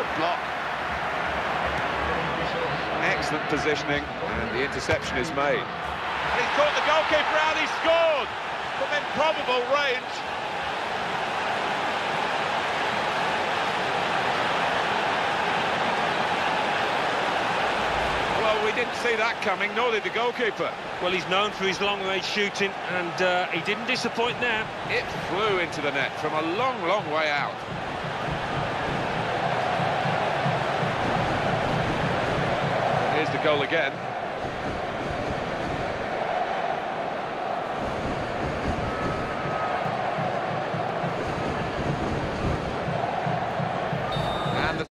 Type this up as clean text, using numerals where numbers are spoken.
Good block. Excellent positioning, and the interception is made. He's caught the goalkeeper out, he's scored from improbable range. Well, we didn't see that coming, nor did the goalkeeper. Well, he's known for his long-range shooting, and he didn't disappoint there. It flew into the net from a long, long way out. Here's the goal again.